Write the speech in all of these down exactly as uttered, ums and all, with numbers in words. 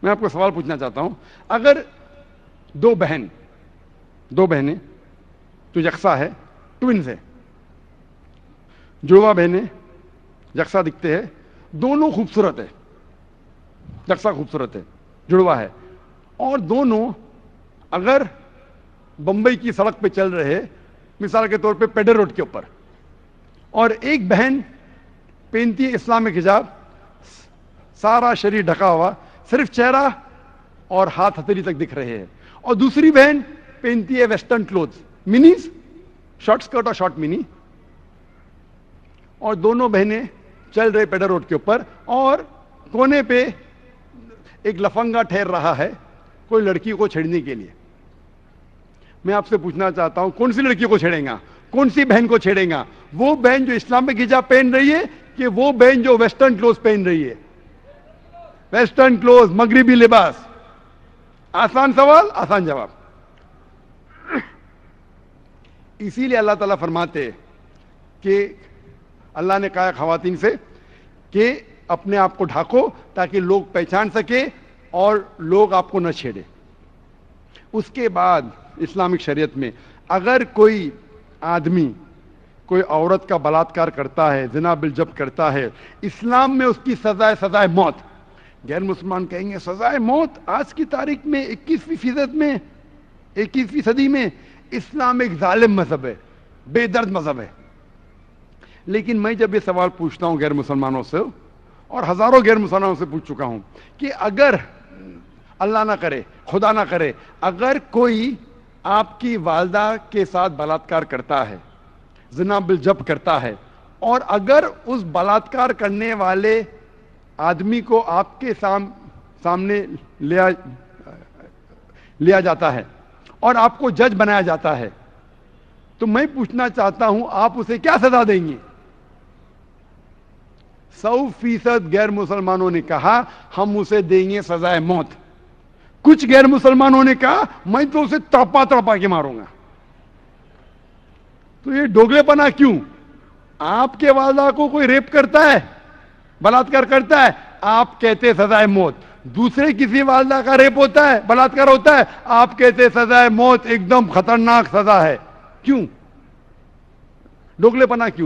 میں آپ کو سوال پوچھنا چاہتا ہوں, اگر دو بہن دو بہنیں جو یکساں ہے, ٹوینز ہے, جڑواں بہنیں یکساں دکھتے ہیں, دونوں خوبصورت ہے, یکساں خوبصورت ہے, جڑواں ہے, اور دونوں اگر بمبئی کی سڑک پہ چل رہے, مثال کے طور پہ پیڈر روڈ کے اوپر, اور ایک بہن پہنتی ہے اسلامک حجاب, سارا شریر ڈھکا ہوا, صرف چہرہ اور ہاتھ ہتھیلی تک دکھ رہے ہیں, اور دوسری بہن پہنتی ہے western cloth, minis, short skirt اور شارٹ منی, اور دونوں بہنیں چل رہے پیڈر روڈ کے اوپر, اور کونے پہ ایک لفنگا ٹھہر رہا ہے کوئی لڑکی کو چھیڑنے کے لیے. میں آپ سے پوچھنا چاہتا ہوں, کون سی لڑکی کو چھیڑیں گا, کون سی بہن کو چھیڑیں گا؟ وہ بہن جو اسلامک حجاب پہن رہی ہے کہ وہ بہن جو ویسٹرن کلوز پہن رہی ہے؟ ویسٹرن کلوز, مغربی لباس. آسان سوال, آسان جواب. اسی لیے اللہ تعالیٰ فرماتے کہ اللہ نے کہا خواتین سے کہ اپنے آپ کو ڈھانکو تاکہ لوگ پہچان سکے اور لوگ آپ کو نہ چھیڑے. اس کے بعد اسلامک شریعت میں اگر کوئی آدمی کوئی عورت کا بلاತ್ಕಾರ کرتا ہے, زنا بالجب کرتا ہے, اسلام میں اس کی سزائے سزائے موت. غیر مسلمان کہیں گے سزائے موت آج کی تاریخ میں, اکیسویں فیصد میں, اکیسویں صدی میں اسلام ایک ظالم مذہب ہے, بے درد مذہب ہے. لیکن میں جب یہ سوال پوچھتا ہوں غیر مسلمانوں سے, اور ہزاروں غیر مسلمانوں سے پوچھ چکا ہوں کہ اگر اللہ نہ کرے, خدا نہ کرے, اگر کوئی آپ کی والدہ کے ساتھ بلاತ್ಕಾರ کرتا ہے, زنا بالجب کرتا ہے, اور اگر اس بلاತ್ಕಾರ کرنے والے آدمی کو آپ کے سام, سامنے لیا لیا جاتا ہے اور آپ کو جج بنایا جاتا ہے, تو میں پوچھنا چاہتا ہوں آپ اسے کیا سزا دیں گے؟ سو فیصد غیر مسلمانوں نے کہا ہم اسے دیں گے سزائے موت. کچھ غیر مسلمانوں نے کہا میں تو اسے تڑپا تڑپا کے ماروں گا. تو یہ ڈوگلے پنا کیوں؟ آپ کے والدہ کو کوئی ریپ کرتا ہے, بلاತ್ಕಾರ کرتا ہے, آپ کہتے سزائے موت. دوسرے کسی والدہ کا ریپ ہوتا ہے, بلاತ್ಕಾರ ہوتا ہے, آپ کہتے سزائے موت, ایک دم خطرناک سزا ہے. کیوں ڈوگلے پنا کیوں؟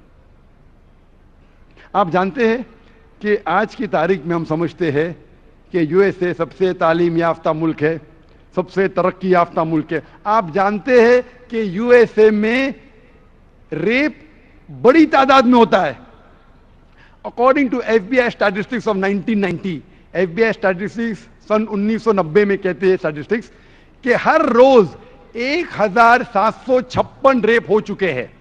آپ جانتے ہیں کہ آج کی تاریخ میں ہم سمجھتے ہیں کہ یو ایس اے سب سے تعلیم یافتہ ملک ہے, سب سے ترقی یافتہ ملک ہے. آپ جانتے ہیں کہ یو ایس اے میں ریپ بڑی تعداد میں ہوتا ہے. According to F B I statistics of nineteen ninety, F B I statistics سن انیس سو نبے میں کہتے ہیں اسٹیٹسٹکس کہ ہر روز ایک ہزار سات سو چھپن ریپ ہو چکے ہیں.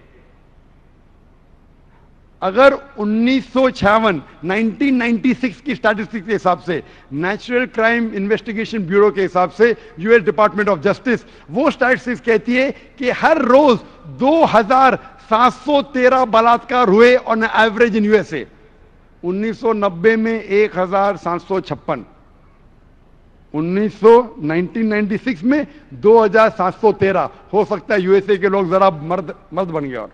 اگر انیس سو چھیاون نائنٹین نائنٹی سکس کی اسٹیٹسٹکس کے حساب سے, نیچرل کرائم انویسٹیگیشن بیورو کے حساب سے, U S department of justice, وہ اسٹیٹسٹکس کہتی ہے کہ ہر روز دو ہزار سات سو تیرہ بلاತ್ಕಾರ ہوئے on average in U S A. انیس سو نبے میں ایک ہزار سات سو چھپن, انیس سو نائنٹین نائنٹی سکس میں دو ہزار سات سو تیرہ. ہو سکتا ہے یو ایس اے کے لوگ ذرا مرد مرد بن گئے. اور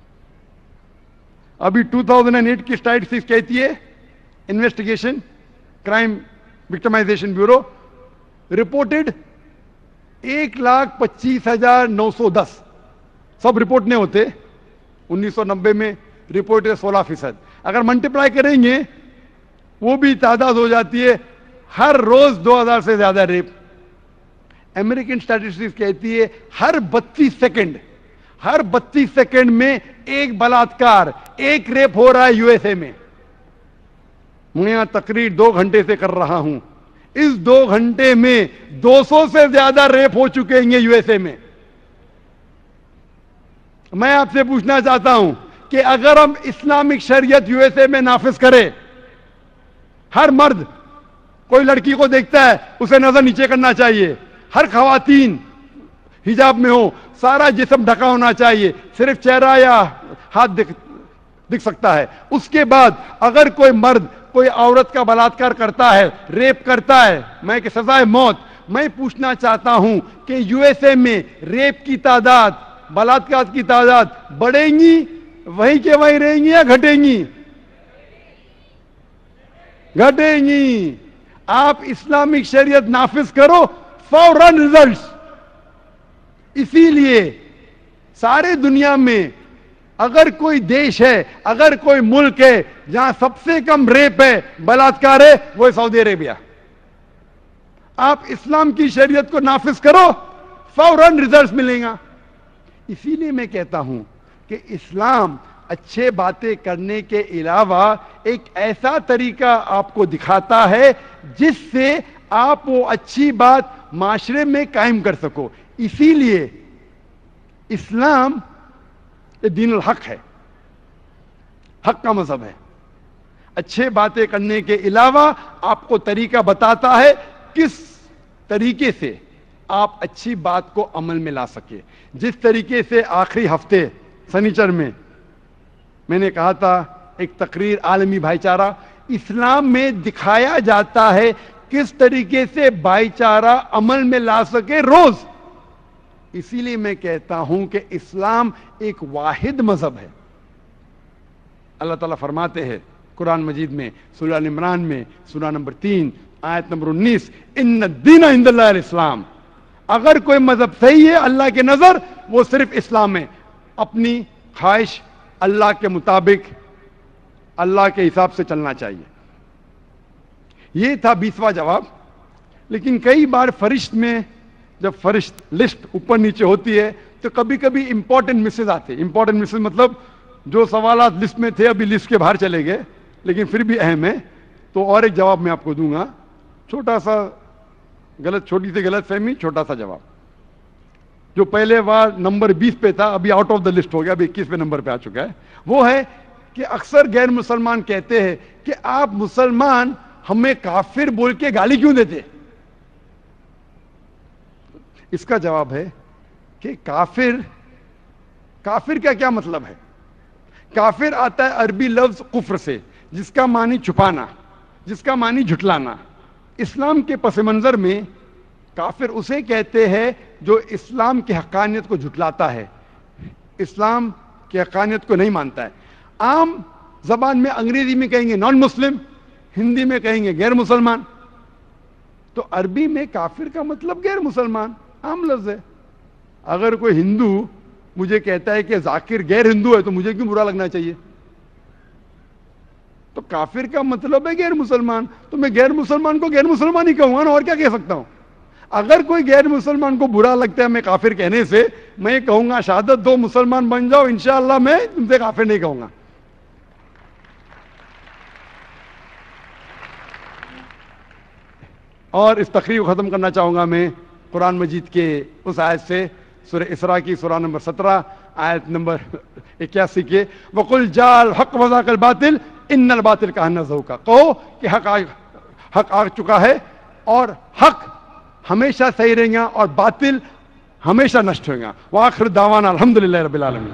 ابھی دو ہزار آٹھ کی اسٹیٹسٹکس کہتی ہے, investigation crime victimisation bureau, reported ایک لاکھ پچیس ہزار نو سو دس. سب رپورٹ نہیں ہوتے, انیس سو نبے میں رپورٹ ہے سولہ فیصد. اگر ملٹیپلائی کریں گے وہ بھی تعداد ہو جاتی ہے ہر روز دو ہزار سے زیادہ ریپ. امریکن اسٹیٹسٹکس کہتی ہے ہر بتیس سیکنڈ ہر بتیس سیکنڈ میں ایک بلاತ್ಕಾರ, ایک ریپ ہو رہا ہے یو ایس اے میں. میں یہاں تقریر دو گھنٹے سے کر رہا ہوں, اس دو گھنٹے میں دو سو سے زیادہ ریپ ہو چکے ہیں یو ایس اے میں. میں آپ سے پوچھنا چاہتا ہوں کہ اگر ہم اسلامک شریعت یو ایس اے میں نافذ کریں, ہر مرد کوئی لڑکی کو دیکھتا ہے اسے نظر نیچے کرنا چاہیے, ہر خواتین حجاب میں ہو, سارا جسم ڈھکا ہونا چاہیے, صرف چہرہ یا ہاتھ دکھ دکھ سکتا ہے. اس کے بعد اگر کوئی مرد کوئی عورت کا بلاತ್ಕಾರ کرتا ہے, ریپ کرتا ہے, میں کہ سزائے موت. میں پوچھنا چاہتا ہوں کہ یو ایس اے میں ریپ کی تعداد, بلاತ್ಕಾರ کی تعداد بڑھیں گی, وہیں کے وہیں رہیں گی یا گھٹیں گی؟ گھٹیں گی. آپ اسلامک شریعت نافذ کرو، فوراً ریزلٹس. اسی لیے سارے دنیا میں اگر کوئی دیش ہے، اگر کوئی ملک ہے جہاں سب سے کم ریپ ہے، بلاತ್ಕಾರ ہے، وہ ہے سعودی عربیہ. آپ اسلام کی شریعت کو نافذ کرو، فوراً ریزلٹس ملیں گا. اسی لیے میں کہتا ہوں کہ اسلام اچھے باتیں کرنے کے علاوہ ایک ایسا طریقہ آپ کو دکھاتا ہے جس سے آپ وہ اچھی بات معاشرے میں قائم کر سکو. اسی لیے اسلام یہ دین الحق ہے، حق کا مذہب ہے. اچھے باتیں کرنے کے علاوہ آپ کو طریقہ بتاتا ہے کس طریقے سے آپ اچھی بات کو عمل میں لا سکے. جس طریقے سے آخری ہفتے سنیچر میں میں نے کہا تھا ایک تقریر عالمی بھائی چارہ، اسلام میں دکھایا جاتا ہے کس طریقے سے بھائی چارہ عمل میں لا سکے روز. اسی لیے میں کہتا ہوں کہ اسلام ایک واحد مذہب ہے. اللہ تعالیٰ فرماتے ہیں قرآن مجید میں سورہ ال عمران میں سورہ نمبر تین آیت نمبر انیس، ان الدین عند اللہ الاسلام. اگر کوئی مذہب صحیح ہے اللہ کے نظر وہ صرف اسلام ہے. اپنی خواہش اللہ کے مطابق اللہ کے حساب سے چلنا چاہیے. یہ تھا بیسواں جواب. لیکن کئی بار فرشت میں جب فرشت لسٹ اوپر نیچے ہوتی ہے تو کبھی کبھی امپورٹنٹ مسز آتے. امپورٹنٹ مسز مطلب جو سوالات لسٹ میں تھے ابھی لسٹ کے باہر چلے گئے لیکن پھر بھی اہم ہے. تو اور ایک جواب میں آپ کو دوں گا، چھوٹا سا غلط چھوٹی سی غلط فہمی، چھوٹا سا جواب. جو پہلے بار نمبر بیس پہ تھا ابھی آؤٹ آف دا لسٹ ہو گیا، ابھی اکیس پہ نمبر پہ آ چکا ہے. وہ ہے کہ اکثر غیر مسلمان کہتے ہیں کہ آپ مسلمان ہمیں کافر بول کے گالی کیوں دیتے. اس کا جواب ہے کہ کافر کافر کا کیا مطلب ہے. کافر آتا ہے عربی لفظ کفر سے جس کا معنی چھپانا، جس کا معنی جھٹلانا. اسلام کے پس منظر میں کافر اسے کہتے ہیں جو اسلام کی حقانیت کو جھٹلاتا ہے، اسلام کی حقانیت کو نہیں مانتا ہے. عام زبان میں انگریزی میں کہیں گے نان مسلم، ہندی میں کہیں گے غیر مسلمان. تو عربی میں کافر کا مطلب غیر مسلمان عام لفظ ہے. اگر کوئی ہندو مجھے کہتا ہے کہ ذاکر غیر ہندو ہے تو مجھے کیوں برا لگنا چاہیے. تو کافر کا مطلب ہے غیر مسلمان، تو میں غیر مسلمان کو غیر مسلمان ہی کہوں گا نا، اور کیا کہہ سکتا ہوں. اگر کوئی غیر مسلمان کو برا لگتا ہے میں کافر کہنے سے، میں کہوں گا شہادت دو مسلمان بن جاؤ، انشاءاللہ میں تم سے کافر نہیں کہوں گا. اور اس تقریر کو ختم کرنا چاہوں گا میں قرآن مجید کے اس آیت سے، سورہ اسراء کی سورہ نمبر سترہ آیت نمبر اکیاسی کے، وَقُلْ جَاءَ الْحَقُّ وَزَهَقَ الْبَاطِلُ إِنَّ الْبَاطِلَ كَانَ زَهُوقًا. کہو کہ حق آ حق آ چکا ہے اور حق ہمیشہ صحیح رہیں گا اور باطل ہمیشہ نشٹ ہوئے گا. وآخر دعوانا الحمدللہ رب العالمین.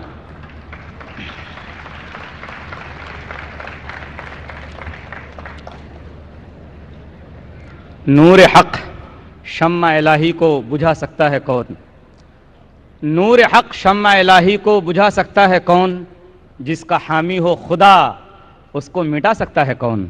نور حق شمع الہی کو بجھا سکتا ہے کون؟ نور حق شمع الہی کو بجھا سکتا ہے کون؟ جس کا حامی ہو خدا اس کو مٹا سکتا ہے کون؟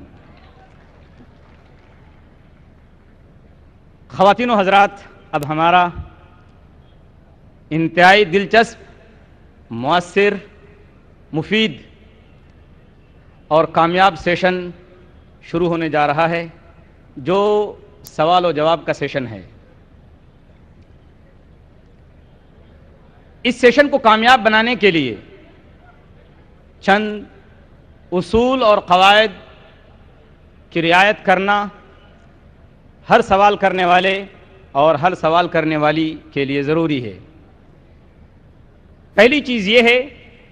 خواتین و حضرات، اب ہمارا انتہائی دلچسپ، مؤثر، مفید اور کامیاب سیشن شروع ہونے جا رہا ہے جو سوال و جواب کا سیشن ہے. اس سیشن کو کامیاب بنانے کے لیے چند اصول اور قواعد کی رعایت کرنا ہر سوال کرنے والے اور ہر سوال کرنے والی کے لیے ضروری ہے. پہلی چیز یہ ہے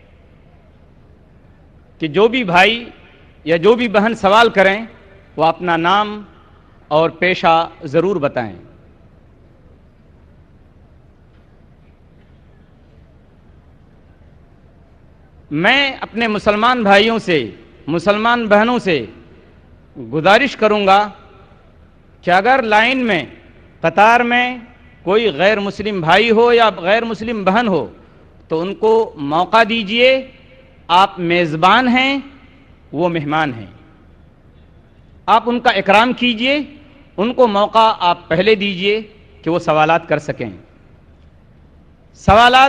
کہ جو بھی بھائی یا جو بھی بہن سوال کریں وہ اپنا نام اور پیشہ ضرور بتائیں. میں اپنے مسلمان بھائیوں سے، مسلمان بہنوں سے گزارش کروں گا کہ اگر لائن میں، قطار میں کوئی غیر مسلم بھائی ہو یا غیر مسلم بہن ہو تو ان کو موقع دیجئے. آپ میزبان ہیں، وہ مہمان ہیں. آپ ان کا اکرام کیجئے، ان کو موقع آپ پہلے دیجئے کہ وہ سوالات کر سکیں. سوالات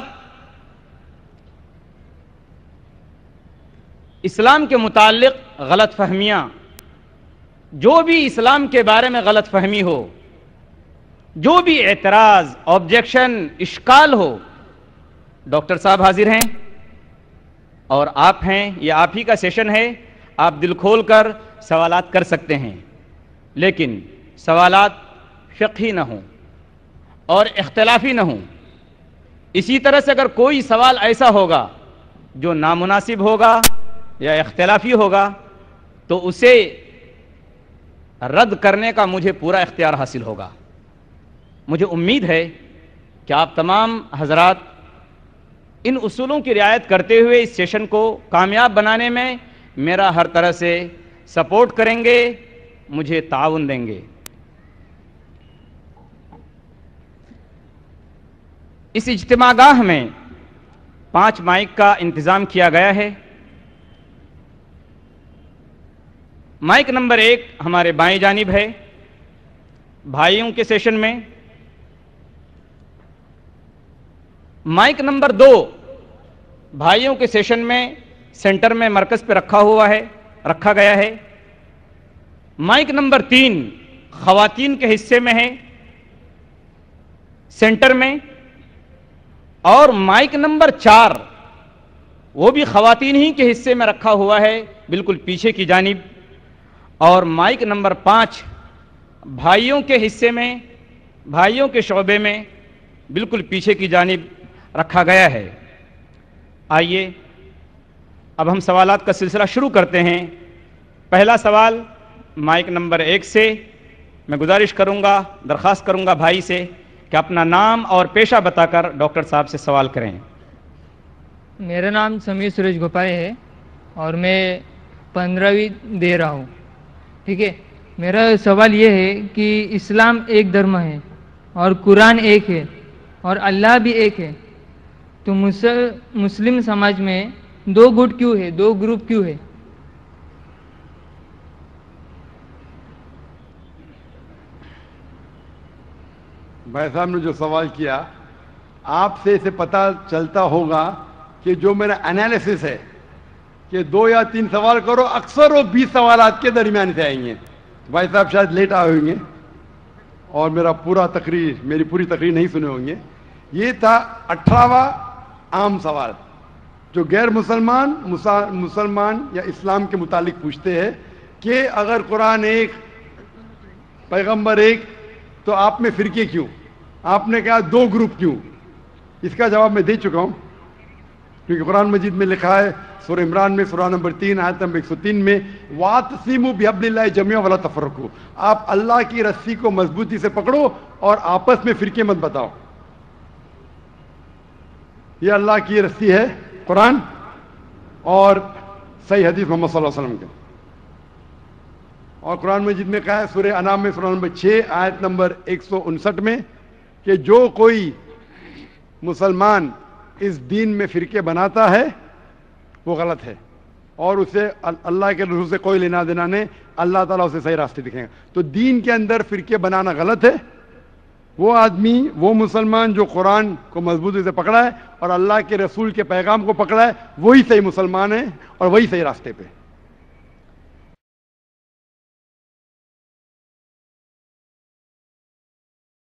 اسلام کے متعلق غلط فہمیاں، جو بھی اسلام کے بارے میں غلط فہمی ہو، جو بھی اعتراض، آبجیکشن، اشکال ہو، ڈاکٹر صاحب حاضر ہیں اور آپ ہیں، یہ آپ ہی کا سیشن ہے، آپ دل کھول کر سوالات کر سکتے ہیں، لیکن سوالات فقہی نہ ہوں اور اختلافی نہ ہوں. اسی طرح سے اگر کوئی سوال ایسا ہوگا جو نامناسب ہوگا یا اختلافی ہوگا تو اسے رد کرنے کا مجھے پورا اختیار حاصل ہوگا. مجھے امید ہے کہ آپ تمام حضرات ان اصولوں کی رعایت کرتے ہوئے اس سیشن کو کامیاب بنانے میں میرا ہر طرح سے سپورٹ کریں گے، مجھے تعاون دیں گے. اس اجتماع گاہ میں پانچ مائک کا انتظام کیا گیا ہے. مائک نمبر ایک ہمارے بائیں جانب ہے بھائیوں کے سیشن میں. مائک نمبر دو بھائیوں کے سیشن میں سینٹر میں مرکز پہ رکھا ہوا ہے رکھا گیا ہے. مائک نمبر تین خواتین کے حصے میں ہے سینٹر میں. اور مائک نمبر چار وہ بھی خواتین ہی کے حصے میں رکھا ہوا ہے بالکل پیچھے کی جانب. اور مائک نمبر پانچ بھائیوں کے حصے میں، بھائیوں کے شعبے میں بالکل پیچھے کی جانب رکھا گیا ہے. آئیے اب ہم سوالات کا سلسلہ شروع کرتے ہیں. پہلا سوال مائک نمبر ایک سے میں گزارش کروں گا، درخواست کروں گا بھائی سے کہ اپنا نام اور پیشہ بتا کر ڈاکٹر صاحب سے سوال کریں. میرا نام سمیر سورج گوپائے ہے اور میں پندرہویں دے رہا ہوں. ٹھیک ہے، میرا سوال یہ ہے کہ اسلام ایک دھرم ہے اور قرآن ایک ہے اور اللہ بھی ایک ہے، تو مسلم سماج میں دو گٹ کیوں ہے، دو گروپ کیوں ہے؟ بھائی صاحب نے جو سوال کیا، آپ سے اسے پتہ چلتا ہوگا کہ جو میرا انالیسس ہے کہ دو یا تین سوال کرو، اکثر وہ بیس سوالات کے درمیان سے آئیں گے. بھائی صاحب شاید لیٹ آئے ہوئیں گے اور میرا پورا تقریر میری پوری تقریر نہیں سنے ہوں گے. یہ تھا اٹھارہواں عام سوال جو غیر مسلمان مسلمان یا اسلام کے متعلق پوچھتے ہیں کہ اگر قرآن ایک، پیغمبر ایک، تو آپ میں فرقے کیوں؟ آپ نے کہا دو گروپ کیوں؟ اس کا جواب میں دے چکا ہوں، کیونکہ قرآن مجید میں لکھا ہے سورہ عمران میں سورہ نمبر تین آیت نمبر ایک سو تین میں وَاعْتَصِمُوا بِحَبْلِ اللَّهِ جَمِيعًا وَلَا تَفَرَّقُوا، آپ اللہ کی رسی کو مضبوطی سے پکڑو اور آپس میں فرقے مت بتاؤ. یہ اللہ کی رسی ہے قرآن اور صحیح حدیث محمد صلی اللہ علیہ وسلم کے. اور قرآن مجید میں کہا ہے سورہ انعام میں سورہ نمبر چھ آیت نمبر ایک سو انسٹھ میں کہ جو کوئی مسلمان اس دین میں فرقے بناتا ہے وہ غلط ہے اور اسے اللہ کے رسول سے کوئی لینا دینا نہیں، اللہ تعالیٰ اسے صحیح راستے دکھیں گا. تو دین کے اندر فرقے بنانا غلط ہے. وہ آدمی، وہ مسلمان جو قرآن کو مضبوطی سے پکڑا ہے اور اللہ کے رسول کے پیغام کو پکڑا ہے، وہی صحیح مسلمان ہے اور وہی صحیح راستے پہ.